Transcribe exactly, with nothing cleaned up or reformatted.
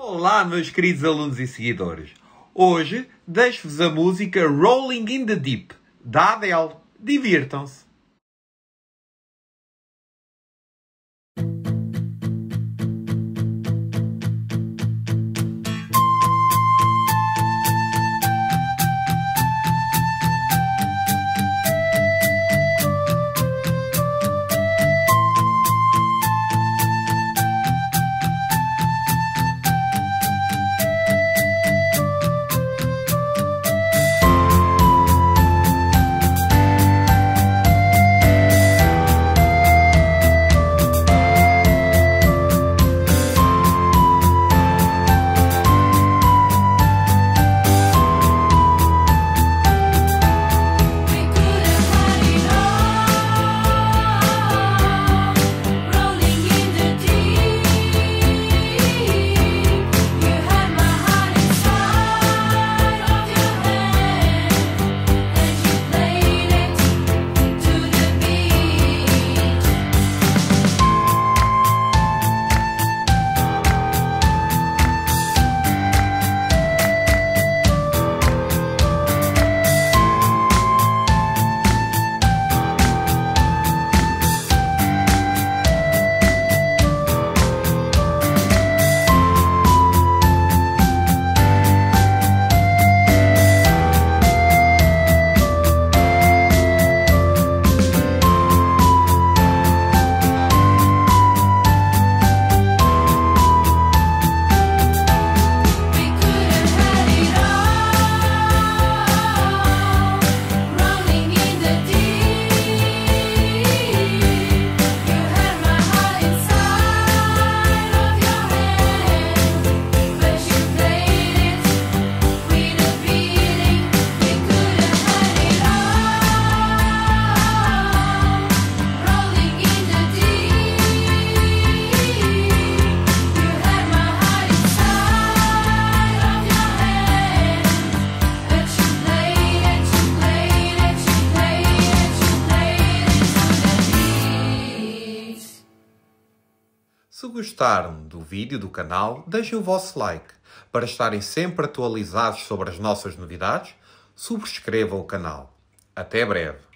Olá, meus queridos alunos e seguidores. Hoje deixo-vos a música Rolling in the Deep, da Adele. Divirtam-se. Se gostaram do vídeo do canal, deixem o vosso like. Para estarem sempre atualizados sobre as nossas novidades, subscrevam o canal. Até breve!